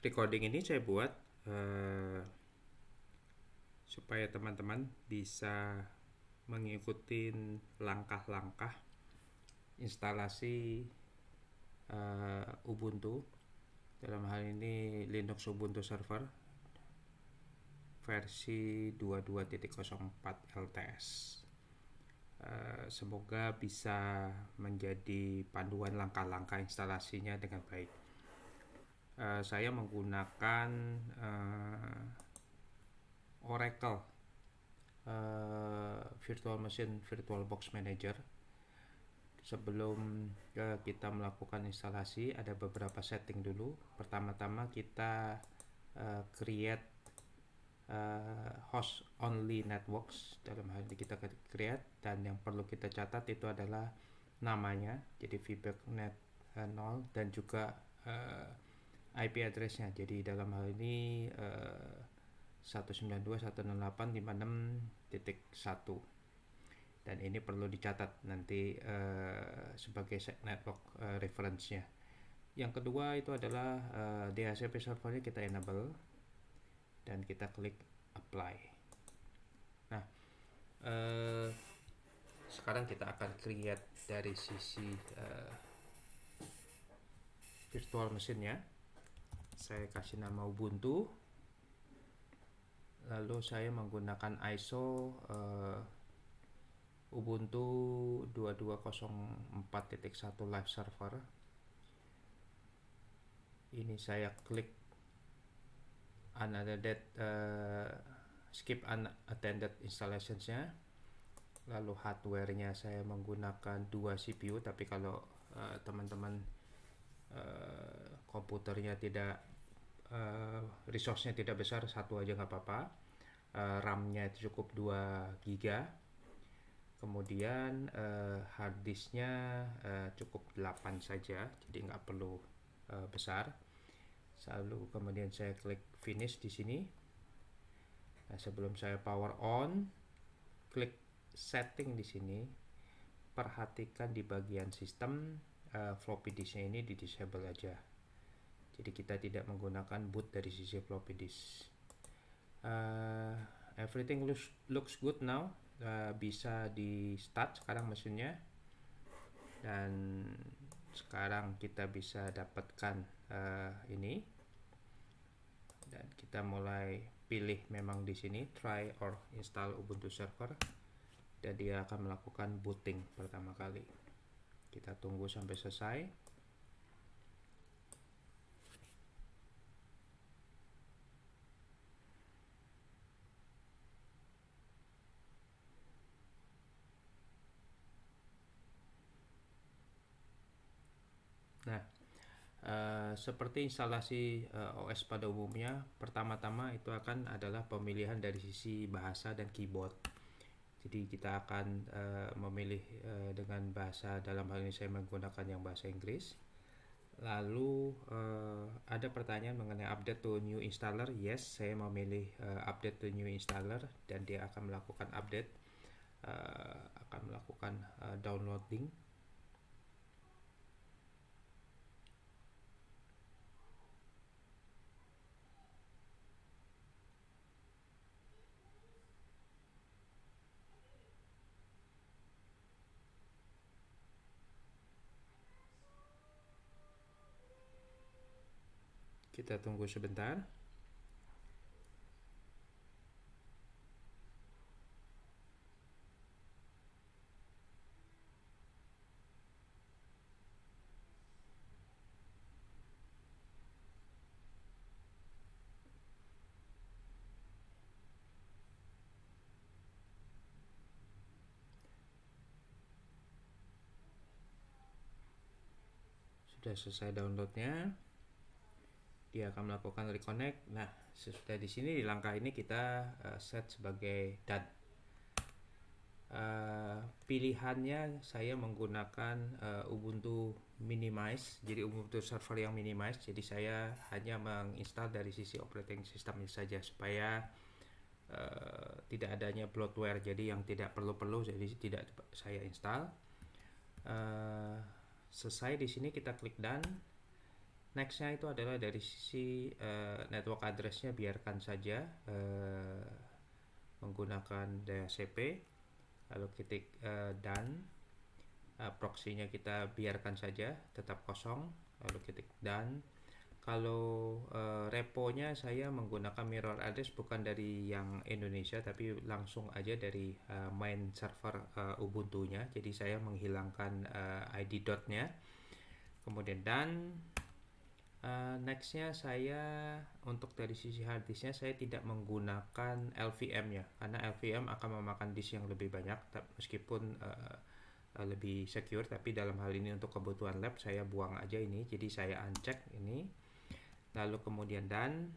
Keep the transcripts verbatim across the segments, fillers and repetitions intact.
recording ini saya buat uh, supaya teman-teman bisa mengikuti langkah-langkah instalasi uh, Ubuntu, dalam hal ini Linux Ubuntu Server versi dua puluh dua titik nol empat L T S. Uh, semoga bisa menjadi panduan langkah-langkah instalasinya dengan baik. Uh, saya menggunakan uh, Oracle uh, Virtual Machine VirtualBox Manager. Sebelum uh, kita melakukan instalasi, ada beberapa setting dulu. Pertama-tama kita uh, create uh, host only networks, dalam hal ini kita create, dan yang perlu kita catat itu adalah namanya, jadi feedbacknet uh, nol, dan juga uh, I P address-nya. Jadi dalam hal ini uh, satu sembilan dua titik satu nol delapan titik lima enam titik satu, dan ini perlu dicatat nanti uh, sebagai network uh, reference-nya. Yang kedua itu adalah uh, D H C P servernya kita enable dan kita klik apply. Nah, uh, sekarang kita akan create dari sisi uh, virtual machine-nya. Saya kasih nama Ubuntu, lalu saya menggunakan I S O uh, Ubuntu dua puluh dua nol empat titik satu live server. Ini saya klik unattended uh, skip unattended installations-nya. Lalu hardware-nya saya menggunakan dua C P U, tapi kalau uh, teman-teman uh, komputernya tidak uh, resource-nya tidak besar, satu aja nggak apa-apa. uh, RAM-nya cukup dua giga. Kemudian uh, hard disk-nya uh, cukup delapan saja, jadi nggak perlu uh, besar. Lalu kemudian saya klik finish di sini. Nah, sebelum saya power on, klik setting di sini. Perhatikan di bagian sistem uh, floppy disk-nya ini di disable aja. Jadi kita tidak menggunakan boot dari sisi floppy disk. Uh, everything looks looks good now. Uh, bisa di start sekarang mesinnya, dan sekarang kita bisa dapatkan uh, ini, dan kita mulai pilih memang di sini try or install Ubuntu server, dan dia akan melakukan booting pertama kali. Kita tunggu sampai selesai. Nah, uh, seperti instalasi uh, O S pada umumnya, pertama-tama itu akan adalah pemilihan dari sisi bahasa dan keyboard. Jadi kita akan uh, memilih uh, dengan bahasa, dalam hal ini saya menggunakan yang bahasa Inggris. Lalu uh, ada pertanyaan mengenai update to new installer. Yes, saya memilih uh, update to new installer, dan dia akan melakukan update, uh, akan melakukan uh, downloading. Kita tunggu sebentar. Sudah selesai downloadnya, dia akan melakukan reconnect. Nah, sesudah di sini di langkah ini kita uh, set sebagai done. Uh, pilihannya saya menggunakan uh, Ubuntu minimize, jadi Ubuntu server yang minimize. Jadi saya hanya menginstal dari sisi operating systemnya saja, supaya uh, tidak adanya bloatware, jadi yang tidak perlu-perlu jadi tidak saya install. Uh, selesai di sini kita klik done. Nextnya itu adalah dari sisi uh, network addressnya, biarkan saja uh, menggunakan D H C P, lalu ketik uh, done. Uh, proxy-nya kita biarkan saja tetap kosong, lalu ketik done. Kalau uh, reponya saya menggunakan mirror address bukan dari yang Indonesia, tapi langsung aja dari uh, main server uh, Ubuntu-nya. Jadi saya menghilangkan uh, I D dot-nya, kemudian done. Uh, nextnya saya untuk dari sisi hard disknya saya tidak menggunakan L V M ya, karena L V M akan memakan disk yang lebih banyak meskipun uh, uh, lebih secure, tapi dalam hal ini untuk kebutuhan lab saya buang aja ini, jadi saya uncheck ini, lalu kemudian done.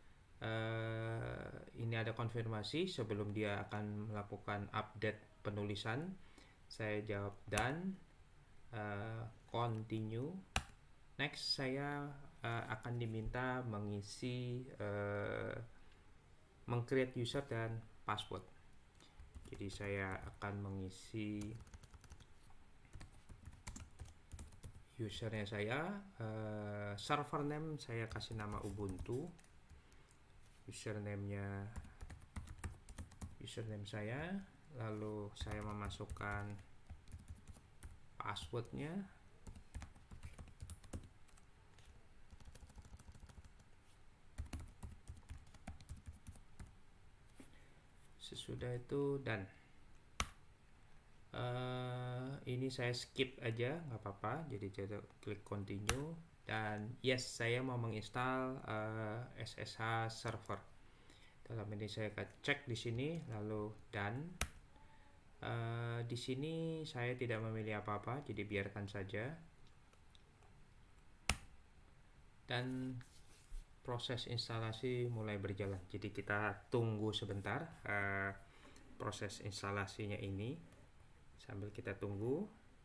Uh, ini ada konfirmasi sebelum dia akan melakukan update penulisan, saya jawab done. Uh, continue. Next saya uh, akan diminta mengisi uh, meng-create user dan password. Jadi saya akan mengisi usernya saya, uh, server name saya kasih nama Ubuntu, username-nya username saya, lalu saya memasukkan passwordnya. Sesudah itu dan uh, ini saya skip aja nggak apa-apa, jadi saya klik continue dan yes, saya mau menginstal uh, S S H server. Dalam ini saya cek di sini lalu done. Uh, di sini saya tidak memilih apa-apa, jadi biarkan saja dan proses instalasi mulai berjalan. Jadi kita tunggu sebentar uh, proses instalasinya ini, sambil kita tunggu.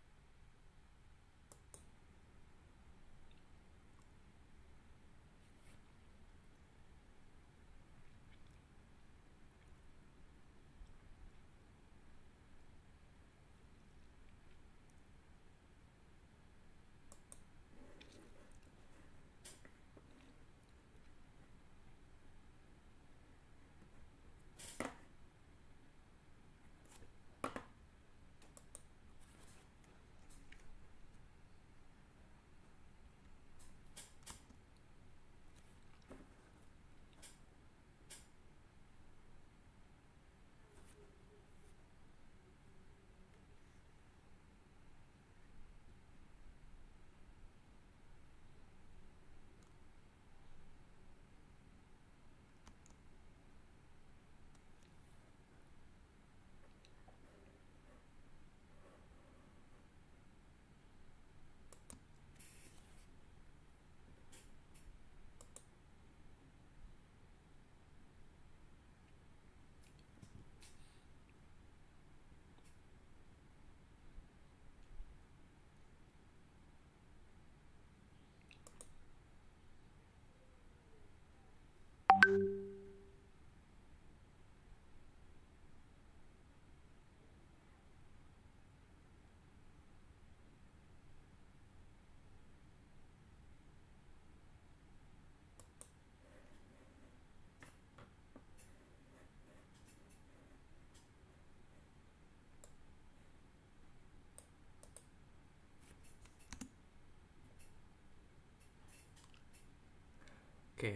Oke,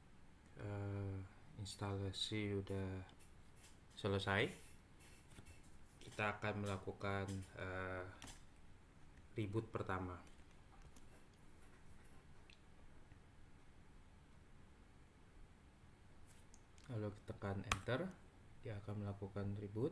uh, instalasi udah selesai. Kita akan melakukan uh, reboot pertama. Lalu kita tekan enter, dia akan melakukan reboot.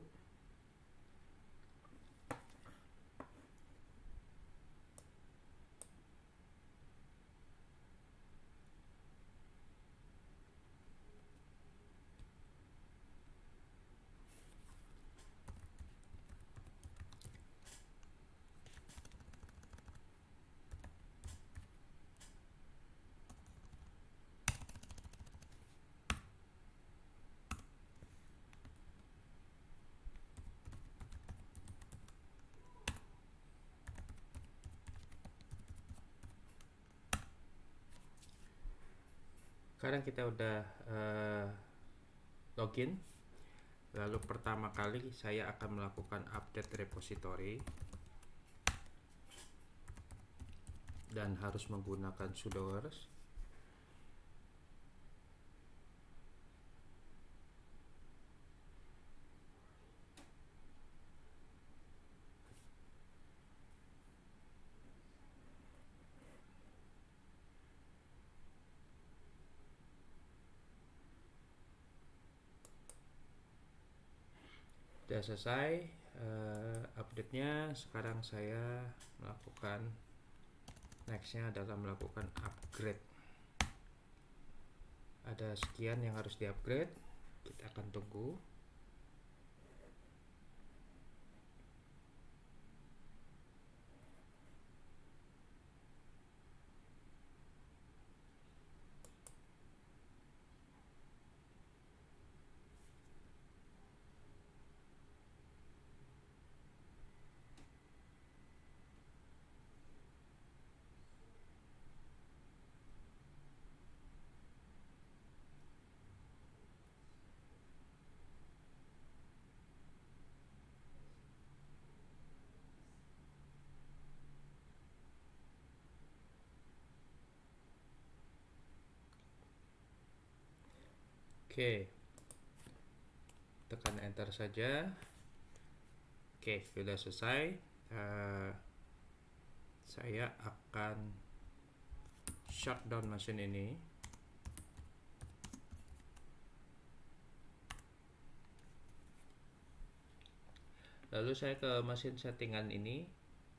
Sekarang kita udah uh, login. Lalu pertama kali saya akan melakukan update repository dan harus menggunakan sudo rs. Sudah selesai uh, update-nya. Sekarang saya melakukan nextnya adalah melakukan upgrade. Ada sekian yang harus di upgrade, kita akan tunggu. Oke, tekan enter saja. Oke, sudah selesai. Uh, saya akan shutdown mesin ini. Lalu saya ke mesin settingan ini.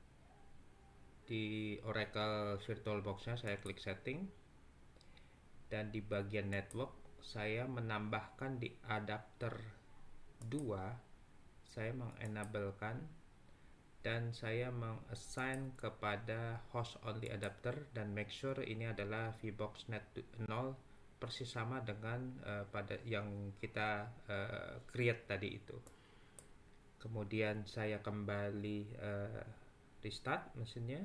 Di Oracle VirtualBox-nya saya klik setting. Dan di bagian network saya menambahkan di adapter dua, saya mengenablekan dan saya mengassign kepada host only adapter dan make sure ini adalah VBox net nol, persis sama dengan uh, pada yang kita uh, create tadi itu. Kemudian saya kembali uh, restart mesinnya.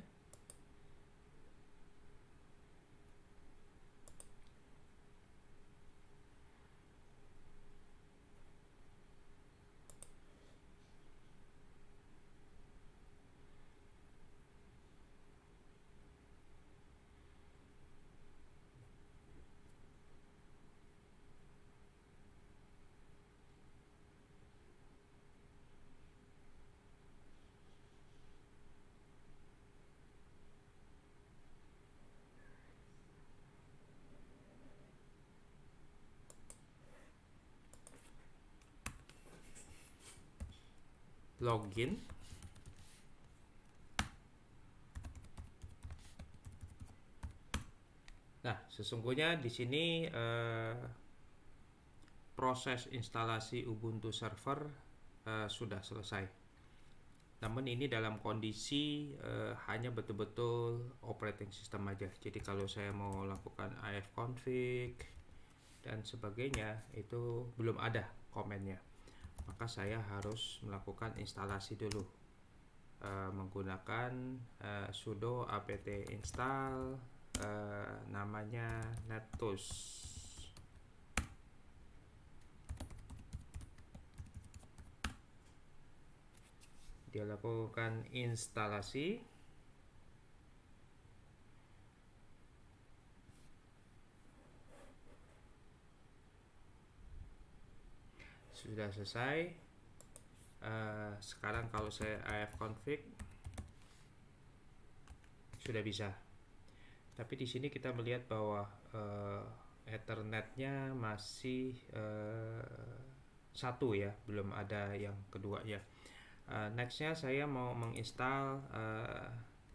Login. Nah, sesungguhnya di sini eh, proses instalasi Ubuntu server eh, sudah selesai. Namun ini dalam kondisi eh, hanya betul-betul operating system aja. Jadi kalau saya mau lakukan ifconfig dan sebagainya itu belum ada komennya. Maka saya harus melakukan instalasi dulu uh, menggunakan uh, sudo apt install uh, namanya netus. Dia lakukan instalasi. Sudah selesai. Uh, sekarang kalau saya ifconfig sudah bisa. Tapi di sini kita melihat bahwa uh, Ethernetnya masih uh, satu ya, belum ada yang kedua ya. Uh, nextnya saya mau menginstal uh,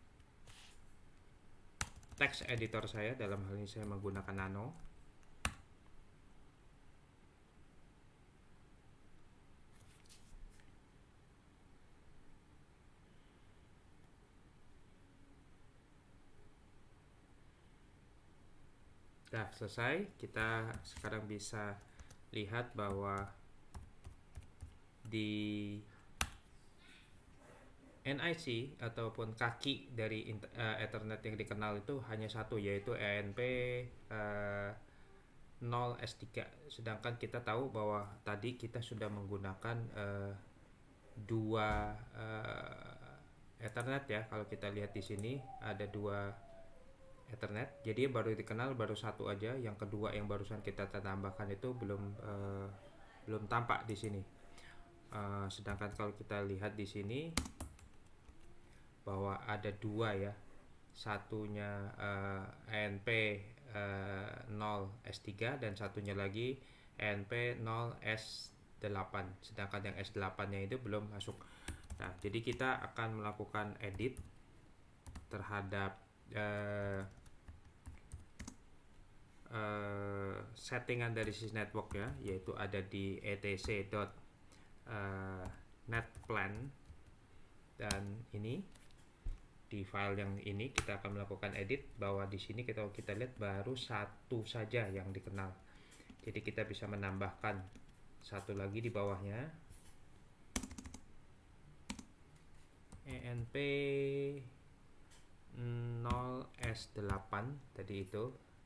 text editor saya. Dalam hal ini saya menggunakan Nano. Nah, selesai. Kita sekarang bisa lihat bahwa di N I C ataupun kaki dari uh, Ethernet yang dikenal itu hanya satu, yaitu E N P uh, nol S tiga, sedangkan kita tahu bahwa tadi kita sudah menggunakan uh, dua uh, Ethernet ya. Kalau kita lihat di sini ada dua Ethernet, jadi baru dikenal baru satu aja, yang kedua yang barusan kita tambahkan itu belum uh, belum tampak di sini. Uh, sedangkan kalau kita lihat di sini bahwa ada dua ya, satunya uh, E N P uh, nol S tiga dan satunya lagi E N P nol S delapan, sedangkan yang S delapan nya itu belum masuk. Nah, jadi kita akan melakukan edit terhadap uh, uh, settingan dari sys network ya, yaitu ada di etc.netplan, dan ini di file yang ini kita akan melakukan edit bahwa di sini kita kita lihat baru satu saja yang dikenal. Jadi kita bisa menambahkan satu lagi di bawahnya, E N P nol S delapan tadi itu.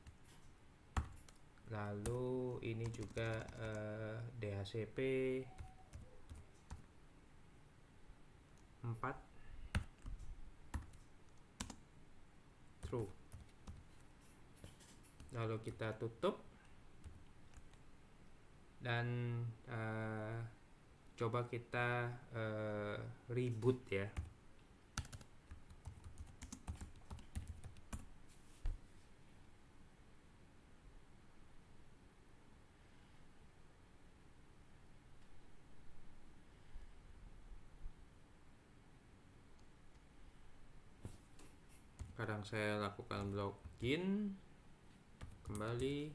Lalu ini juga eh, D H C P empat true. Lalu kita tutup dan uh, coba kita uh, reboot ya. Sekarang saya lakukan login kembali.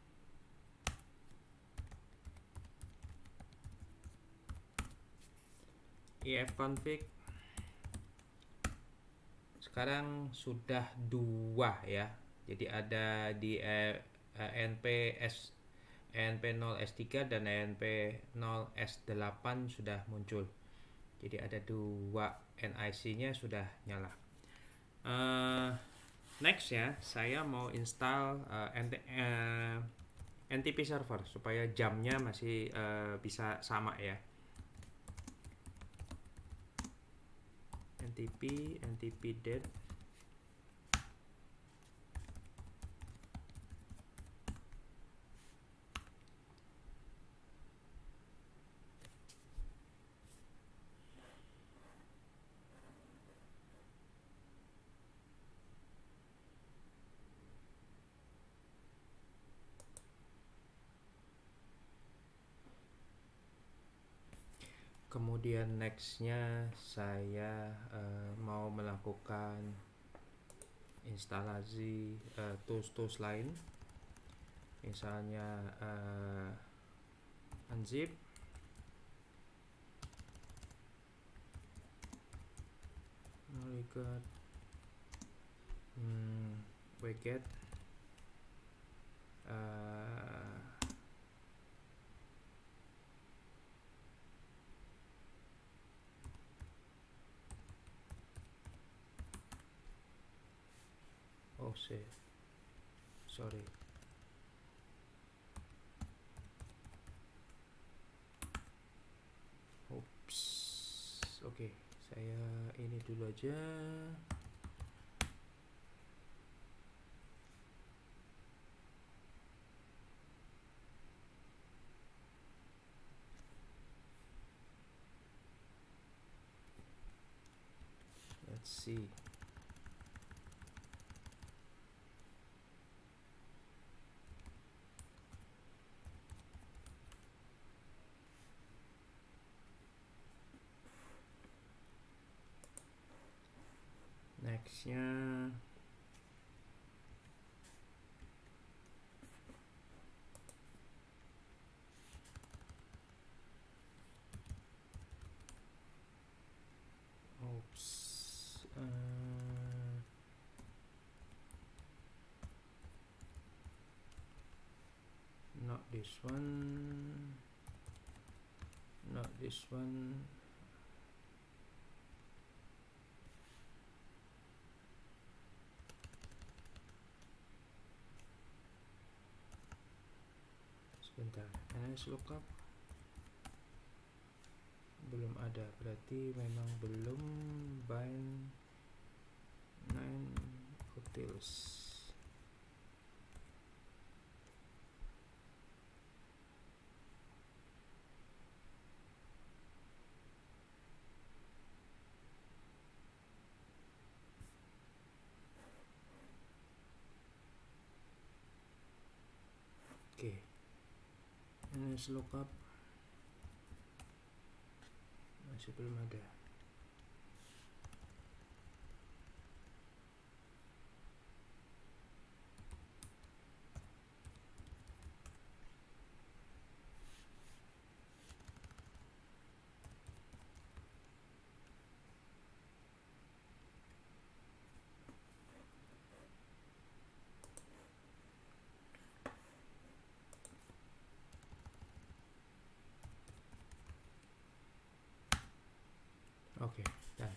ifconfig. Sekarang sudah dua ya. Jadi ada di E N P S E N P nol S tiga dan E N P nol S delapan sudah muncul. Jadi ada dua N I C-nya sudah nyala. Uh, next ya, saya mau install uh, N T P server supaya jamnya masih uh, bisa sama ya. N T P N T P dead Kemudian nextnya saya uh, mau melakukan instalasi uh, tools-tools lain, misalnya uh, unzip, Noligat, hmm, wget, uh, oh sih, sorry. Oops, oke, okay. Saya ini dulu aja. Let's see. Nextnya oops uh, not this one, not this one. bentar, nslookup belum ada, berarti memang belum bind nine utils. Oke, nslookup masih belum ada. Oke, dan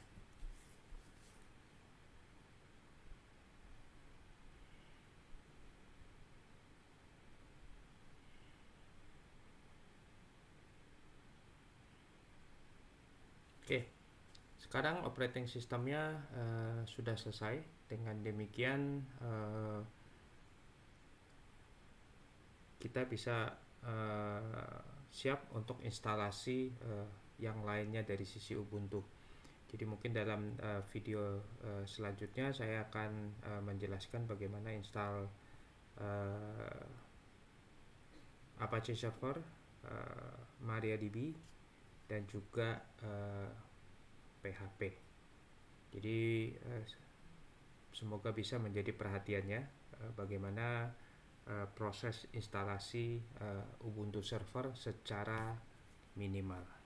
oke, sekarang operating sistemnya uh, sudah selesai. Dengan demikian uh, kita bisa uh, siap untuk instalasi uh, yang lainnya dari sisi Ubuntu. Jadi mungkin dalam uh, video uh, selanjutnya saya akan uh, menjelaskan bagaimana install uh, Apache Server, uh, MariaDB, dan juga uh, P H P. Jadi uh, semoga bisa menjadi perhatiannya uh, bagaimana uh, proses instalasi uh, Ubuntu Server secara minimal.